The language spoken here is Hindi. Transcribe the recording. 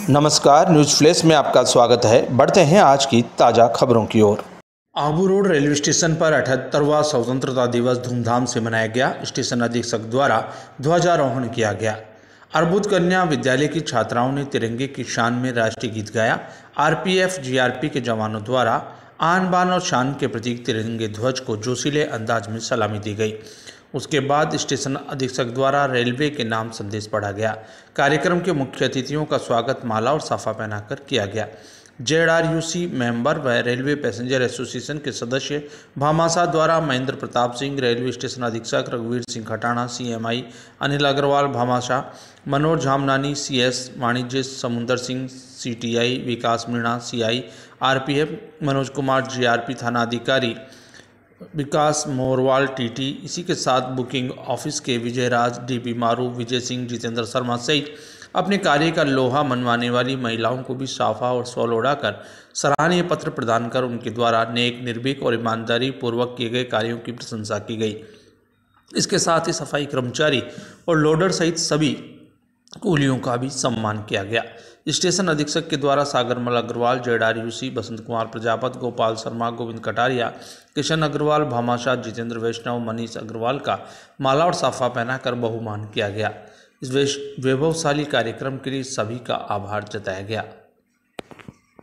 नमस्कार, न्यूज़ फ्लैश में आपका स्वागत है। बढ़ते हैं आज की ताज़ा खबरों की ओर। आबू रोड रेलवे स्टेशन पर 78वां स्वतंत्रता दिवस धूमधाम से मनाया गया। स्टेशन अधीक्षक द्वारा ध्वजारोहण किया गया। अर्बुद कन्या विद्यालय की छात्राओं ने तिरंगे की शान में राष्ट्रीय गीत गाया। आरपीएफ जीआरपी के जवानों द्वारा आन बान और शान के प्रतीक तिरंगे ध्वज को जोशीले अंदाज में सलामी दी गई। उसके बाद स्टेशन अधीक्षक द्वारा रेलवे के नाम संदेश पढ़ा गया। कार्यक्रम के मुख्य अतिथियों का स्वागत माला और साफा पहनाकर किया गया। जेडआरयूसी मेंबर व रेलवे पैसेंजर एसोसिएशन के सदस्य भामाशाह द्वारा महेंद्र प्रताप सिंह, रेलवे स्टेशन अधीक्षक रघुवीर सिंह खटाना, सीएमआई अनिल अग्रवाल भामाशाह, मनोज झामनानी सीएस, वाणिज्य Samundar Singh CTI, Vikas Meena CI, RPF Manoj Kumar GRP थाना अधिकारी, विकास मोरवाल टीटी, इसी के साथ बुकिंग ऑफिस के विजय राज, डीबी मारू, विजय सिंह, जितेंद्र शर्मा सहित अपने कार्य का लोहा मनवाने वाली महिलाओं को भी साफा और शॉल ओढ़ाकर सराहनीय पत्र प्रदान कर उनके द्वारा नेक, निर्भीक और ईमानदारी पूर्वक किए गए कार्यों की प्रशंसा की गई। इसके साथ ही सफाई कर्मचारी और लोडर सहित सभी कूलियों का भी सम्मान किया गया। स्टेशन अधीक्षक के द्वारा सागरमल अग्रवाल, जेडआरयूसी, बसंत कुमार प्रजापत, गोपाल शर्मा, गोविंद कटारिया, किशन अग्रवाल, भामाशाह, जितेंद्र वैष्णव, मनीष अग्रवाल का माला और साफा पहनाकर बहुमान किया गया। इस वैभवशाली कार्यक्रम के लिए सभी का आभार जताया गया।